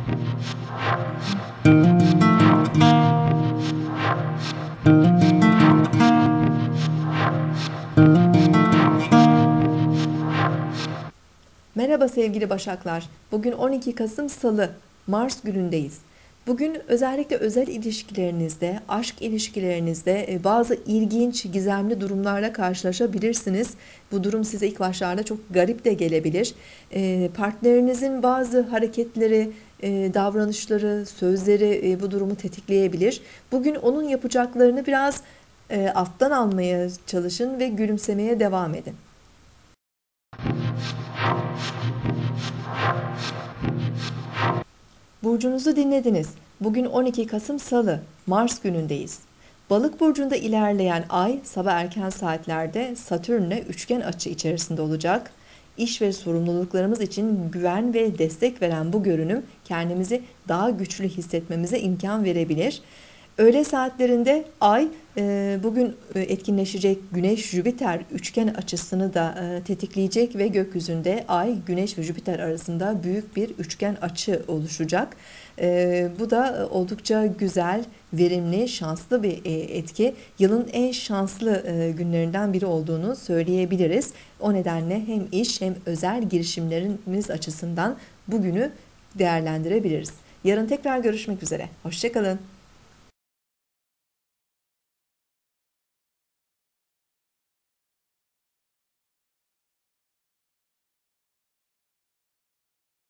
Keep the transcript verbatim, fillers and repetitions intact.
Merhaba sevgili Başaklar. Bugün on iki Kasım Salı, Mars günündeyiz. Bugün özellikle özel ilişkilerinizde, aşk ilişkilerinizde bazı ilginç, gizemli durumlarla karşılaşabilirsiniz. Bu durum size ilk başlarda çok garip de gelebilir. Partnerinizin bazı hareketleri, davranışları, sözleri bu durumu tetikleyebilir. Bugün onun yapacaklarını biraz alttan almaya çalışın ve gülümsemeye devam edin. Burcunuzu dinlediniz. Bugün on iki Kasım Salı, Mars günündeyiz. Balık burcunda ilerleyen ay sabah erken saatlerde Satürn'le üçgen açı içerisinde olacak. İş ve sorumluluklarımız için güven ve destek veren bu görünüm kendimizi daha güçlü hissetmemize imkan verebilir. Öğle saatlerinde ay bugün etkinleşecek Güneş-Jüpiter üçgen açısını da tetikleyecek ve gökyüzünde ay, Güneş ve Jüpiter arasında büyük bir üçgen açı oluşacak. Bu da oldukça güzel, verimli, şanslı bir etki. Yılın en şanslı günlerinden biri olduğunu söyleyebiliriz. O nedenle hem iş hem özel girişimlerimiz açısından bugünü değerlendirebiliriz. Yarın tekrar görüşmek üzere. Hoşça kalın.